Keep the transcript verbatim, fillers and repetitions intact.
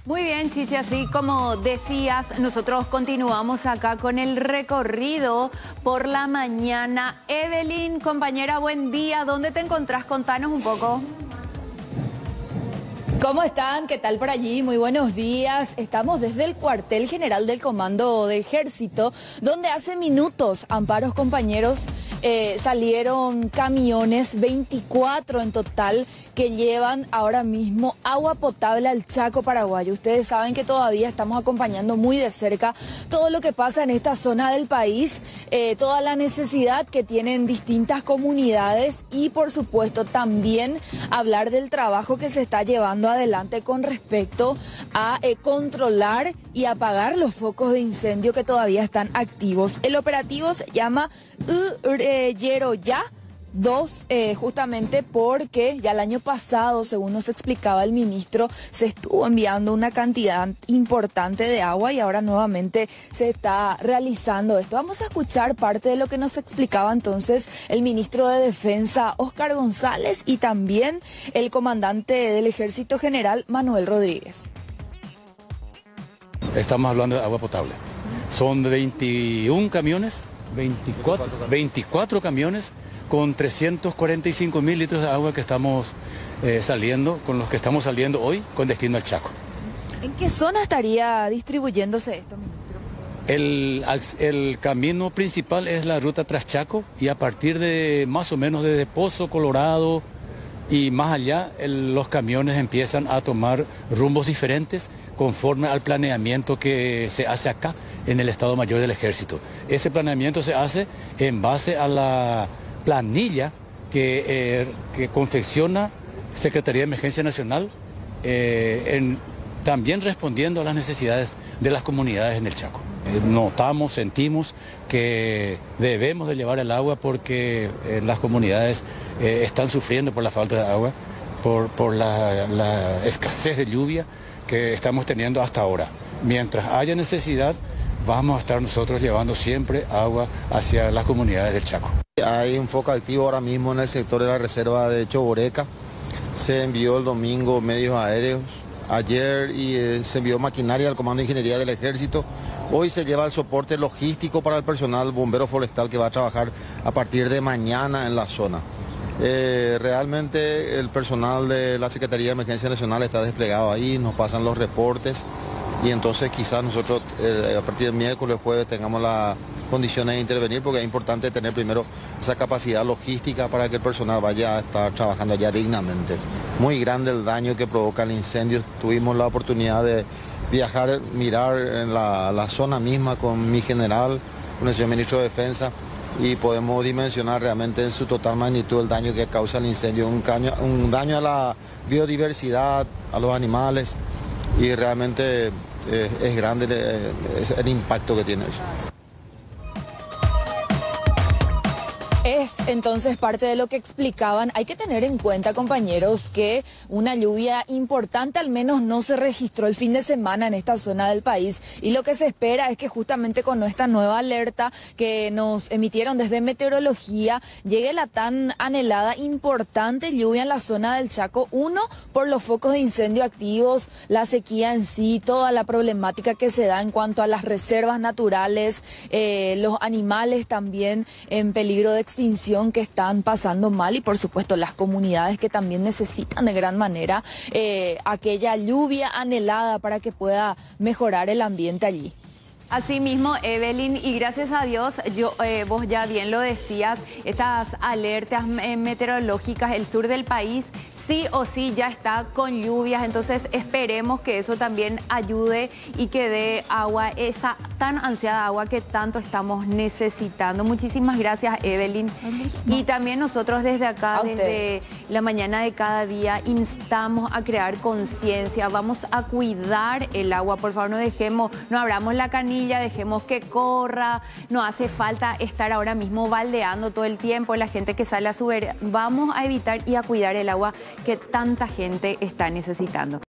Muy bien, Chichi, así como decías, nosotros continuamos acá con el recorrido por la mañana. Evelyn, compañera, buen día. ¿Dónde te encontrás? Contanos un poco. ¿Cómo están? ¿Qué tal por allí? Muy buenos días. Estamos desde el cuartel general del Comando de Ejército, donde hace minutos, amparos compañeros, eh, salieron camiones, veinticuatro en total, que llevan ahora mismo agua potable al Chaco paraguayo. Ustedes saben que todavía estamos acompañando muy de cerca todo lo que pasa en esta zona del país, eh, toda la necesidad que tienen distintas comunidades y por supuesto también hablar del trabajo que se está llevando adelante con respecto a eh, controlar y apagar los focos de incendio que todavía están activos. El operativo se llama Yeroya dos, eh, justamente porque ya el año pasado, según nos explicaba el ministro, se estuvo enviando una cantidad importante de agua y ahora nuevamente se está realizando esto. Vamos a escuchar parte de lo que nos explicaba entonces el ministro de Defensa, Óscar González, y también el comandante del Ejército General, Manuel Rodríguez. Estamos hablando de agua potable. Son veintiún camiones, veinticuatro, veinticuatro camiones, con trescientos cuarenta y cinco mil litros de agua que estamos eh, saliendo, con los que estamos saliendo hoy con destino al Chaco. ¿En qué zona estaría distribuyéndose esto, ministro? El, el camino principal es la ruta tras Chaco y a partir de más o menos desde Pozo Colorado y más allá, el, los camiones empiezan a tomar rumbos diferentes conforme al planeamiento que se hace acá en el Estado Mayor del Ejército. Ese planeamiento se hace en base a la planilla que, eh, que confecciona Secretaría de Emergencia Nacional, eh, en, también respondiendo a las necesidades de las comunidades en el Chaco. Eh, notamos, sentimos que debemos de llevar el agua porque eh, las comunidades eh, están sufriendo por la falta de agua, por, por la, la escasez de lluvia que estamos teniendo hasta ahora. Mientras haya necesidad, vamos a estar nosotros llevando siempre agua hacia las comunidades del Chaco. Hay un foco activo ahora mismo en el sector de la reserva de Choboreca. Se envió el domingo medios aéreos. Ayer y, eh, se envió maquinaria al Comando de Ingeniería del Ejército. Hoy se lleva el soporte logístico para el personal bombero forestal que va a trabajar a partir de mañana en la zona. Eh, realmente el personal de la Secretaría de Emergencia Nacional está desplegado ahí, nos pasan los reportes y entonces quizás nosotros eh, a partir del miércoles o jueves tengamos las condiciones de intervenir, porque es importante tener primero esa capacidad logística para que el personal vaya a estar trabajando allá dignamente. Muy grande el daño que provoca el incendio. Tuvimos la oportunidad de viajar, mirar en la, la zona misma con mi general, con el señor ministro de Defensa, y podemos dimensionar realmente en su total magnitud el daño que causa el incendio, un, caño, un daño a la biodiversidad, a los animales, y realmente eh, es grande eh, es el impacto que tiene eso. Es entonces parte de lo que explicaban. Hay que tener en cuenta, compañeros, que una lluvia importante al menos no se registró el fin de semana en esta zona del país, y lo que se espera es que justamente con esta nueva alerta que nos emitieron desde meteorología llegue la tan anhelada importante lluvia en la zona del Chaco. Uno, por los focos de incendio activos, la sequía en sí, toda la problemática que se da en cuanto a las reservas naturales, eh, los animales también en peligro de extinción que están pasando mal, y por supuesto las comunidades que también necesitan de gran manera eh, aquella lluvia anhelada para que pueda mejorar el ambiente allí. Asimismo, Evelyn, y gracias a Dios, yo, eh, vos ya bien lo decías, estas alertas eh, meteorológicas, el sur del país sí o sí ya está con lluvias, entonces esperemos que eso también ayude y que dé agua, esa tan ansiada agua que tanto estamos necesitando. Muchísimas gracias, Evelyn. Y también nosotros desde acá, desde la mañana de cada día, instamos a crear conciencia, vamos a cuidar el agua, por favor no dejemos, no abramos la canilla, dejemos que corra, no hace falta estar ahora mismo baldeando todo el tiempo, la gente que sale a subir, vamos a evitar y a cuidar el agua que tanta gente está necesitando.